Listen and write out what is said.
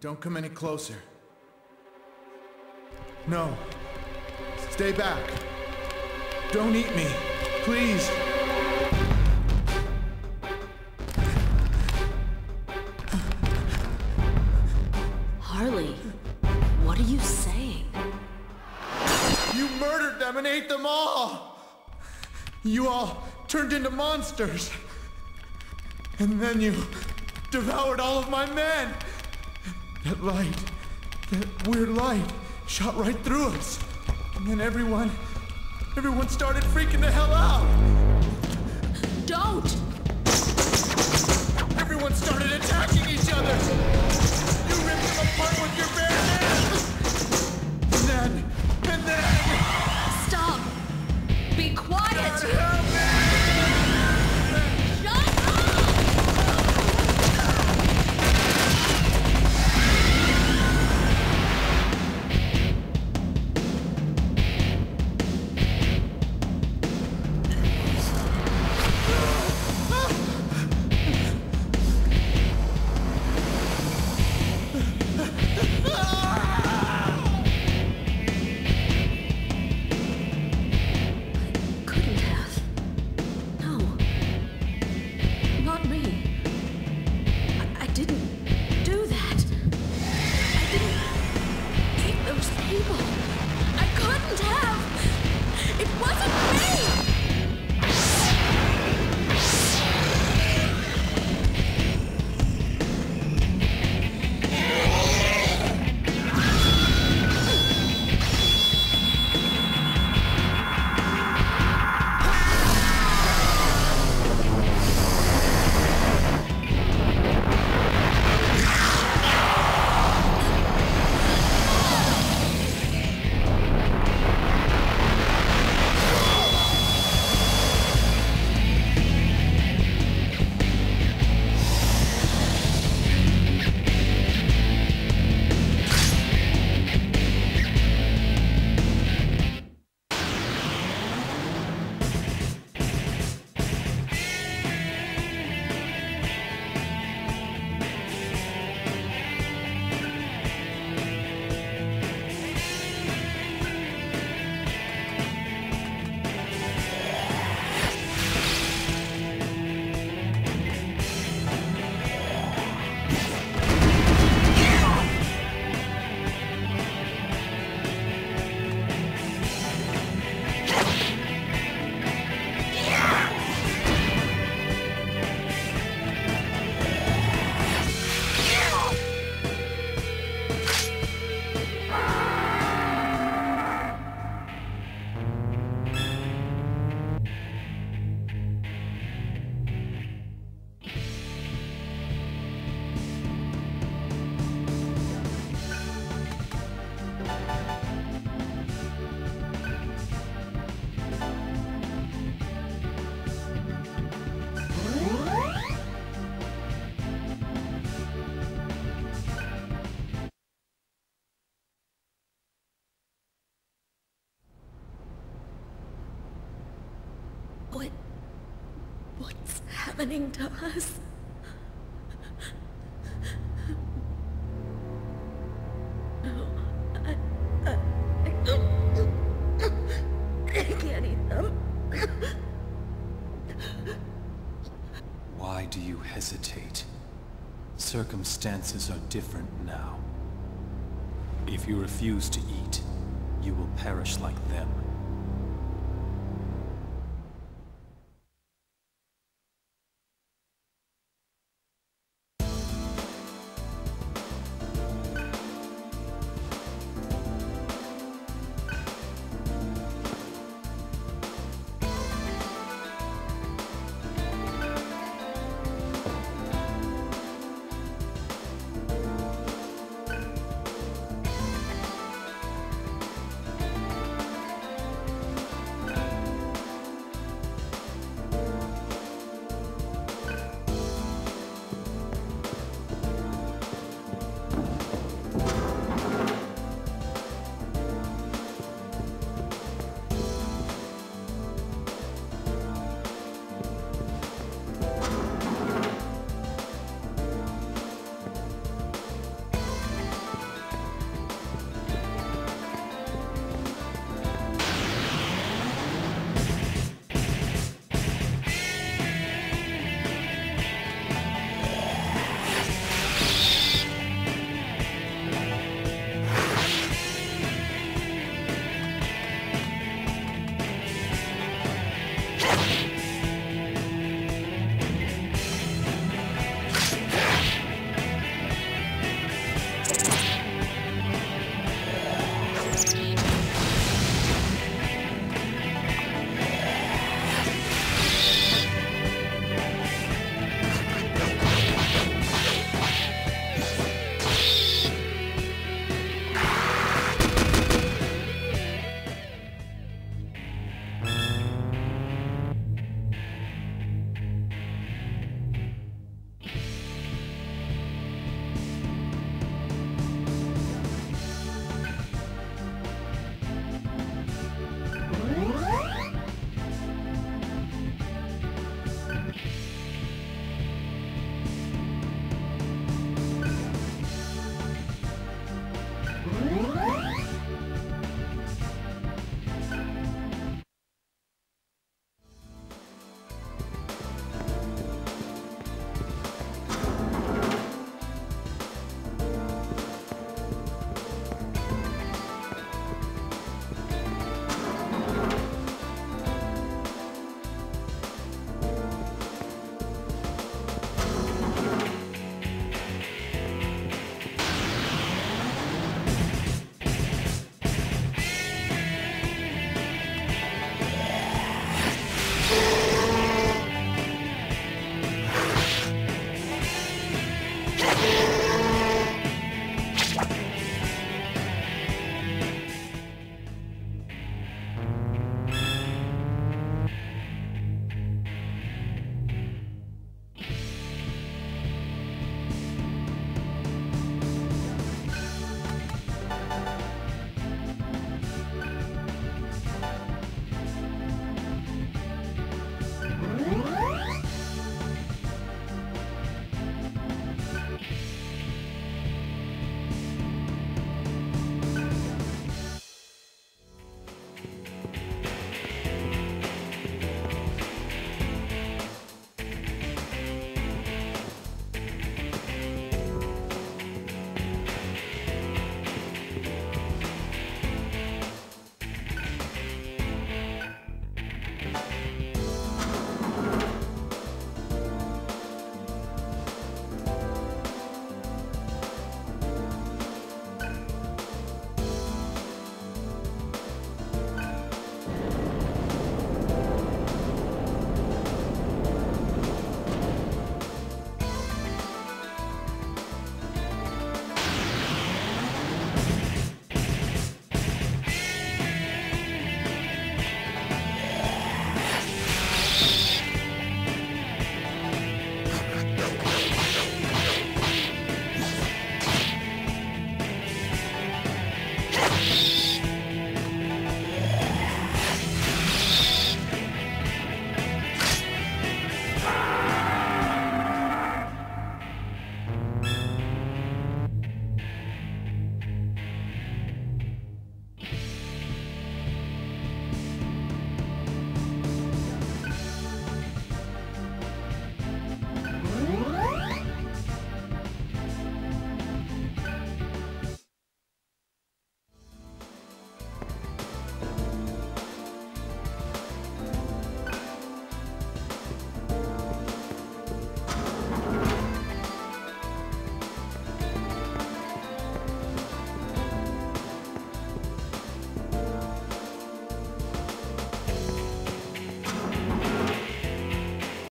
Don't come any closer. No. Stay back. Don't eat me. Please. Harley, what are you saying? You murdered them and ate them all! You all turned into monsters. And then you devoured all of my men! That light, that weird light, shot right through us. And then everyone started freaking the hell out! Don't! Everyone started attacking each other! You ripped them apart with your bare hands! And then... Stop! Be quiet! God, help me! Shut up! What's happening to us? No, I can't eat them. Why do you hesitate? Circumstances are different now. If you refuse to eat, you will perish like them.